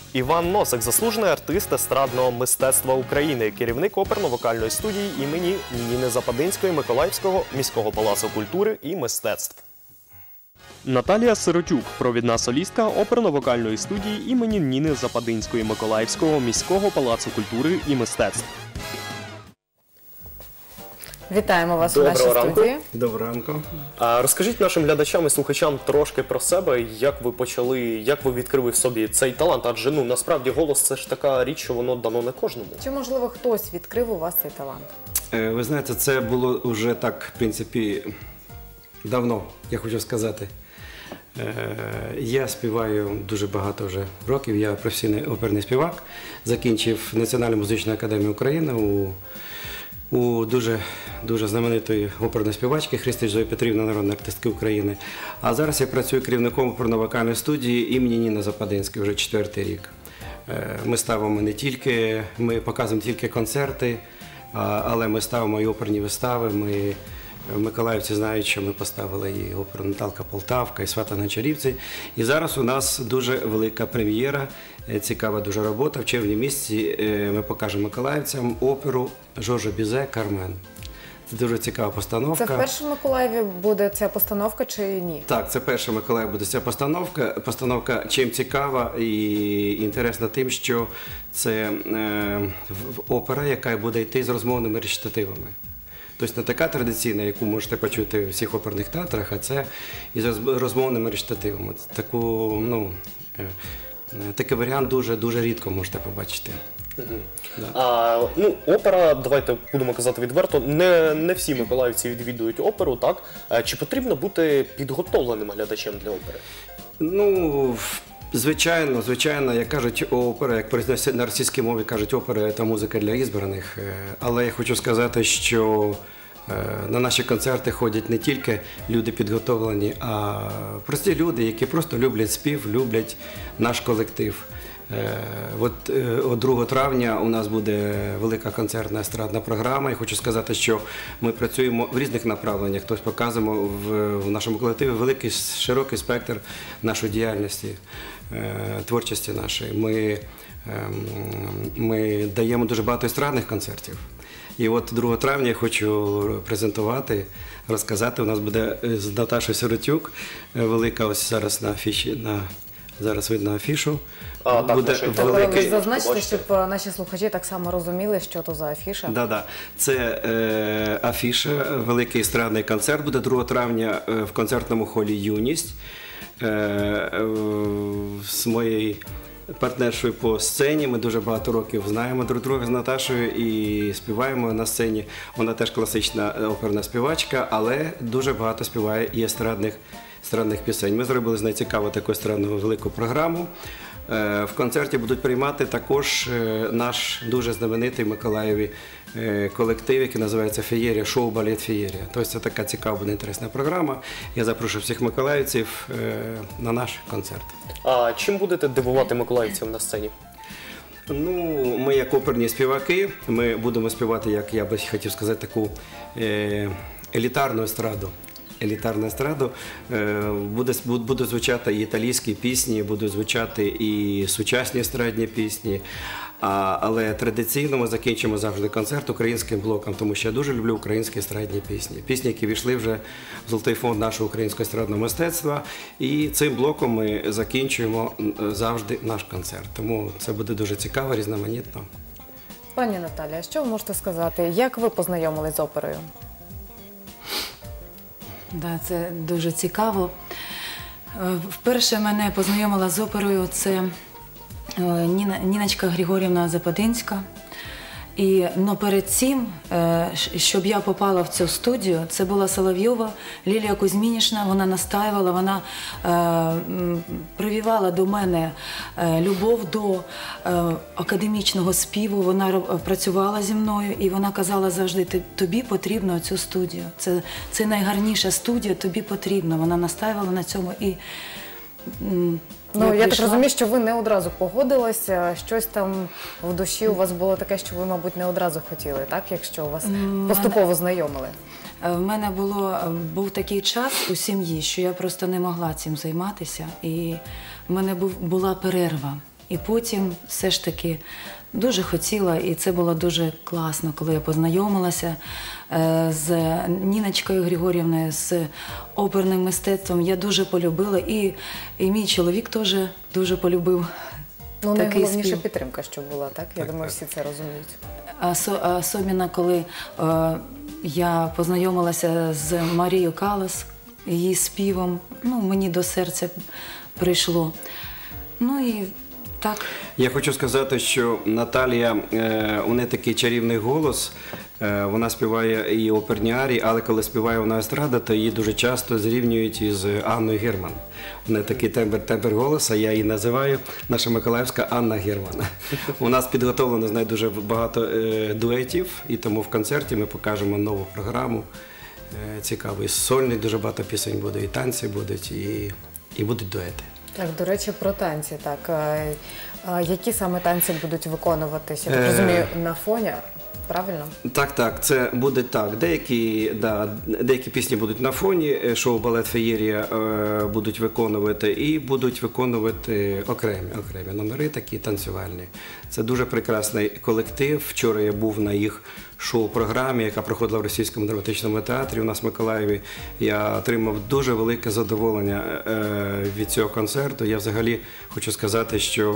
Іван Носик – заслужений артист естрадного мистецтва України, керівник оперно-вокальної студії імені Ніни Западинської Миколаївського міського палацу культури і мистецтв. Наталія Сиротюк – провідна солістка оперно-вокальної студії імені Ніни Западинської Миколаївського міського палацу культури і мистецтв. Вітаємо вас у нашій студії. Доброго ранку. Розкажіть нашим глядачам і слухачам трошки про себе, як ви почали, як ви відкрили в собі цей талант, адже насправді голос – це ж така річ, що воно дано не кожному. Чи, можливо, хтось відкрив у вас цей талант? Ви знаєте, це було вже так, в принципі, давно, я хочу сказати. Я співаю дуже багато вже років, я професійний оперний співак, закінчив Національну музичну академію України у дуже знаменитої оперної співачки Христич Зої Петрівни, народної артистки України. А зараз я працюю керівником оперно-вокальної студії імені Ніни Западинської вже 4-й рік. Ми ставимо ми показуємо тільки концерти, але ми ставимо і оперні вистави. Миколаївці знають, що ми поставили і оперу «Наталка Полтавка», і «Свата на Чарівці». І зараз у нас дуже велика прем'єра, цікава дуже робота. В червні місяці ми покажемо миколаївцям оперу Жоржа Бізе «Кармен». Це дуже цікава постановка. Це вперше в Миколаєві буде ця постановка чи ні? Так, це перша в Миколаєві буде ця постановка. Постановка чим цікава і інтересна тим, що це опера, яка буде йти з розмовними речитативами. Тобто не така традиційна, яку можете почути в всіх оперних театрах, а це із розмовними речитативами. Такий варіант дуже рідко можете побачити. Опера, давайте будемо казати відверто, не всі миколаївці відвідують оперу, так? Чи потрібно бути підготовленим глядачем для опери? Звичайно, як кажуть, опера, як произносять на російській мові, кажуть, опера – це музика для ізбраних. Але я хочу сказати, що на наші концерти ходять не тільки люди підготовлені, а прості люди, які просто люблять спів, люблять наш колектив. От 2 травня у нас буде велика концертна естрадна програма. Я хочу сказати, що ми працюємо в різних направленнях. Тобто показуємо в нашому колективі великий, широкий спектр нашої діяльності, творчості нашої. Ми даємо дуже багато естрадних концертів. І от 2 травня я хочу презентувати, розказати. У нас буде з Наташою Сиротюк, велика ось зараз на афіші, зараз видно афішу. Ви зазначите, щоб наші слухачі так само розуміли, що то за афіша. Так. Це афіша, великий естрадний концерт буде 2 травня в концертному холі «Юність» з моєю партнершою по сцені. Ми дуже багато років знаємо друг друга з Наташою і співаємо на сцені. Вона теж класична оперна співачка, але дуже багато співає і естрадних пісень. Ми зробили з нею цікаву таку естрадну велику програму. В концерті будуть приймати також наш дуже знаменитий в Миколаєві колектив, який називається «Феєрія», шоу-балет «Феєрія». Тобто це така цікава, буде інтересна програма. Я запрошую всіх миколаївців на наш концерт. А чим будете дивувати миколаївців на сцені? Ми як оперні співаки, ми будемо співати, як я би хотів сказати, таку елітарну естраду. Будуть звучати і італійські пісні, будуть звучати і сучасні естрадні пісні, але традиційно ми закінчимо завжди концерт українським блоком, тому що я дуже люблю українські естрадні пісні. Пісні, які війшли вже в золотий фонд нашого українського естрадного мистецтва, і цим блоком ми закінчуємо завжди наш концерт. Тому це буде дуже цікаво, різноманітно. Пані Наталія, що ви можете сказати, як ви познайомились з оперою? Так, це дуже цікаво. Вперше мене познайомила з оперою це Ніночка Григорівна Западинська. Но перед цим, щоб я попала в цю студію, це була Соловйова Лілія Кузьмінішна, вона настаювала, вона прививала до мене любов до академічного співу, вона працювала зі мною і вона казала завжди, тобі потрібно цю студію, це найгарніша студія, тобі потрібно, вона настаювала на цьому і... Я так розумію, що ви не одразу погодилися, щось там в душі у вас було таке, що ви, мабуть, не одразу хотіли, так? Якщо вас поступово знайомили. В мене був такий час у сім'ї, що я просто не могла цим займатися, і в мене була перерва. І потім все ж таки дуже хотіла, і це було дуже класно, коли я познайомилася з Ніночкою Григорівною, з оперним мистецтвом. Я дуже полюбила, і мій чоловік теж дуже полюбив Ну, такий найголовніша спів. підтримка, що була, так? Я думаю, всі це розуміють. Особливо, коли я познайомилася з Марією Калас, її співом, ну, мені до серця прийшло. Ну і так. Я хочу сказати, що Наталія, у неї такий чарівний голос, вона співає і оперні арії, але коли співає вона естрада, то її дуже часто зрівнюють із Анною Герман. У неї такий тембр голосу, я її називаю наша миколаївська Анна Герман. У нас підготовлено з нею дуже багато дуетів, і тому в концерті ми покажемо нову програму, цікаву, і сольний, дуже багато пісень буде, і танці будуть, і будуть дуети. Так, до речі, про танці, так. Які саме танці будуть виконуватися? Я так розумію, на фоні, правильно? Так, це буде так. Деякі пісні будуть на фоні, шоу «Балет Феєрія» будуть виконувати, і будуть виконувати окремі номери, такі танцювальні. Це дуже прекрасний колектив. Вчора я був на їх шоу-програмі, яка проходила в Російському драматичному театрі у нас в Миколаєві. Я отримав дуже велике задоволення від цього концерту. Я взагалі хочу сказати, що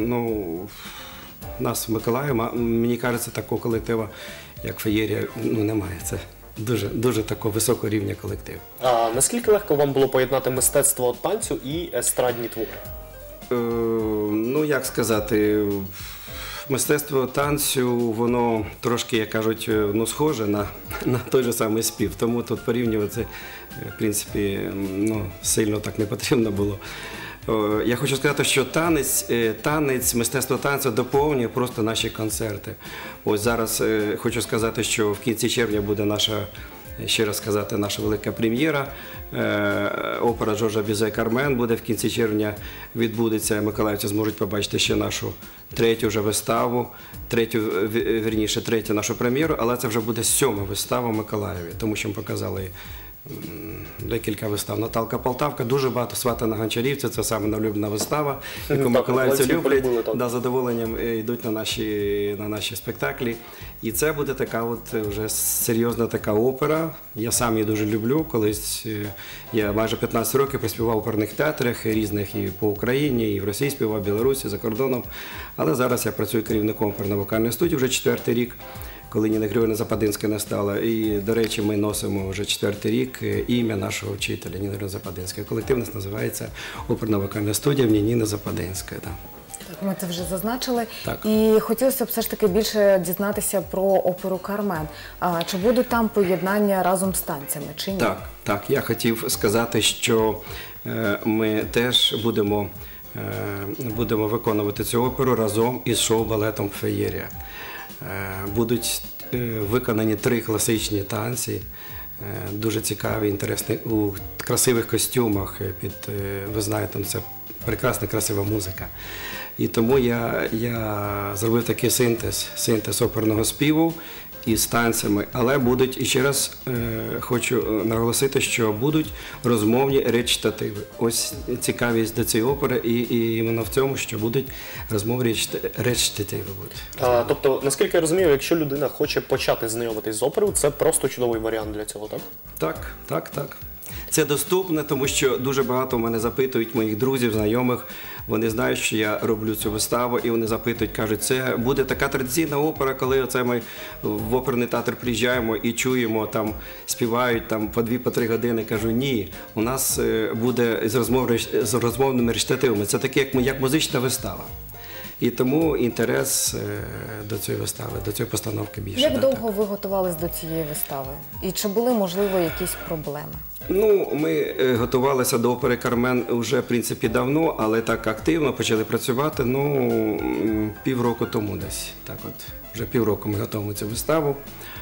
у нас в Миколаєві, мені кажеться, такого колективу, як Феєрія, немає. Це дуже такого високого рівня колектив. А наскільки легко вам було поєднати мистецтво танцю і естрадні твори? Як сказати, мистецтво танцю, воно трошки, як кажуть, схоже на той же самий спів. Тому тут порівнювати, в принципі, сильно так не потрібно було. Я хочу сказати, що танець, мистецтво танцю доповнює просто наші концерти. Ось зараз хочу сказати, що в кінці червня буде наша велика прем'єра. Опера Жоржа Бюзе «Кармен» буде в кінці червня, відбудеться. Миколаївці зможуть побачити ще нашу третю вже виставу, третю нашу прем'єру, але це вже буде 7-та вистава в Миколаєві, тому що ми показали декілька вистав. Наталка Полтавка, дуже багато «Свата на Гончарівці», це саме улюблена вистава, яку миколаївці люблять, з задоволенням йдуть на наші спектаклі. І це буде така вже серйозна така опера. Я сам її дуже люблю. Колись я майже 15 років проспівав в оперних театрах різних, і по Україні, і в Росії співав, в Білорусі, за кордоном. Але зараз я працюю керівником оперно-вокальної студії вже 4-й рік, коли Ніна Григорівна Западинська не стала. І, до речі, ми носимо вже 4-й рік ім'я нашого вчителя Ніни Григорівни Западинської. Колектив у нас називається оперно-вокальна студія Ніни Западинської. Так, ми це вже зазначили. Так. І хотілося б все ж таки більше дізнатися про оперу «Кармен». Чи будуть там поєднання разом з танцями, чи ні? Так. Я хотів сказати, що ми теж будемо виконувати цю оперу разом із шоу-балетом «Феєрія». Будуть виконані 3 класичні танці, дуже цікаві, інтересні, у красивих костюмах. Ви знаєте, це прекрасна, красива музика. І тому я зробив такий синтез оперного співу із танцями, але будуть, і ще раз хочу наголосити, що будуть розмовні речитативи. Ось цікавість до цієї опери і іменно в цьому, що будуть розмовні речитативи. Тобто, наскільки я розумію, якщо людина хоче почати знайомитись з оперою, це просто чудовий варіант для цього, так? Так. Це доступно, тому що дуже багато в мене запитують моїх друзів, знайомих. Вони знають, що я роблю цю виставу, і вони запитують, кажуть, це буде така традиційна опера, коли ми в оперний театр приїжджаємо і чуємо, там співають по 2-3 години. Кажу, ні, у нас буде з розмовними речитативами. Це таке, як музична вистава. І тому інтерес до цієї вистави, до цієї постановки більше. Як довго ви готувались до цієї вистави? І чи були, можливо, якісь проблеми? Ми готувалися до опери «Кармен» вже, в принципі, давно, але так активно почали працювати, півроку тому десь. Вже півроку ми готуємо цю виставу.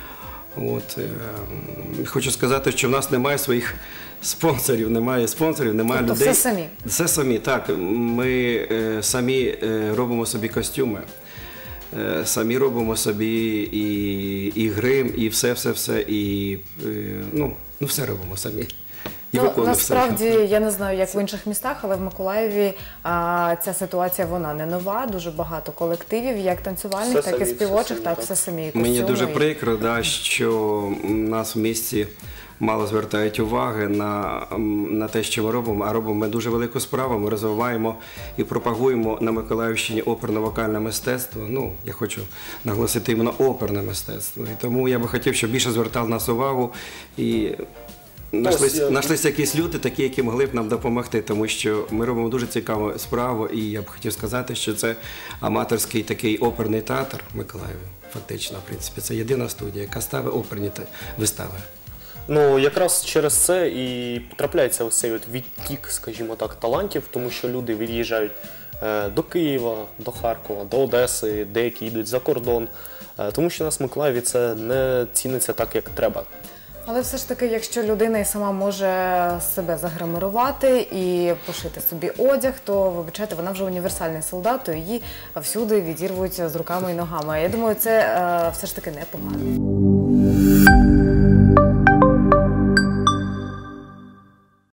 Хочу сказати, що в нас немає своїх спонсорів, немає людей. Все самі? Все самі, так. Ми самі робимо собі костюми, самі робимо собі і грим, і все, і все робимо самі. і виконує все. Насправді, я не знаю, як в інших містах, але в Миколаєві ця ситуація, вона не нова. Дуже багато колективів, як танцювальних, Все так і самі, співочих, все самі, так, так. все самі. Мені костюми дуже і- прикро, да, що в нас в місті мало звертають уваги на те, що ми робимо, а робимо ми дуже велику справу. Ми розвиваємо і пропагуємо на Миколаївщині оперно-вокальне мистецтво. Ну, я хочу наголосити іменно оперне мистецтво. І тому я би хотів, щоб більше звертав нас увагу і знайшлися якісь люди, такі, які могли б нам допомогти, тому що ми робимо дуже цікаву справу, і я б хотів сказати, що це аматорський такий оперний театр в Миколаєві. Фактично, в принципі, це єдина студія, яка ставить оперні вистави. Ну, якраз через це і потрапляється ось цей от відтік, скажімо так, талантів, тому що люди від'їжджають до Києва, до Харкова, до Одеси, деякі йдуть за кордон, тому що у нас в Миколаєві це не ціниться так, як треба. Але все ж таки, якщо людина і сама може себе загримирувати і пошити собі одяг, то, вибачайте, вона вже універсальний солдат, то її всюди відірвуть з руками і ногами. Я думаю, це все ж таки непогано.